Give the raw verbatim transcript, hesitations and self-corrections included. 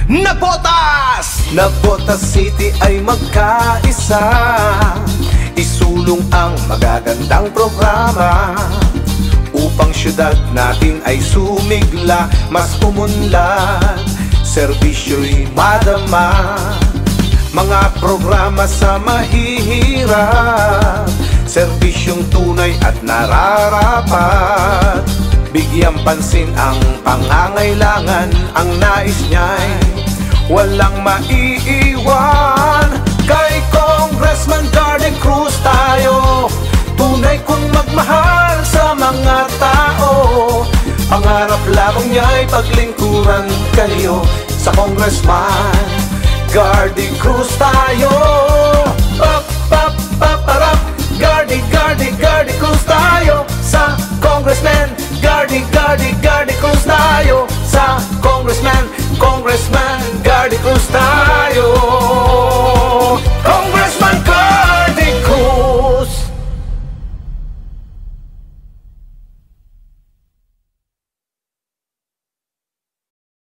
Navotas! Navotas City ay magkaisa, isulong ang magagandang programa upang syudad natin ay sumigla, mas umunlad, serbisyo'y madama. Mga programa sa mahihirap, serbisyong tunay at nararapat. Bigyang pansin ang pangangailangan, ang nais niya'y walang maiiwan. Kay Congressman Gardy Cruz tayo, tunay kong magmahal sa mga tao. Pangarap lamang niya'y paglingkuran kayo. Sa Congressman Gardy Cruz tayo. Pap, pap, paparap, Gardy, Gardy, Gardy Cruz tayo. Sa Congressman Gardy, Gardy, Gardy Cruz tayo. Sa Congressman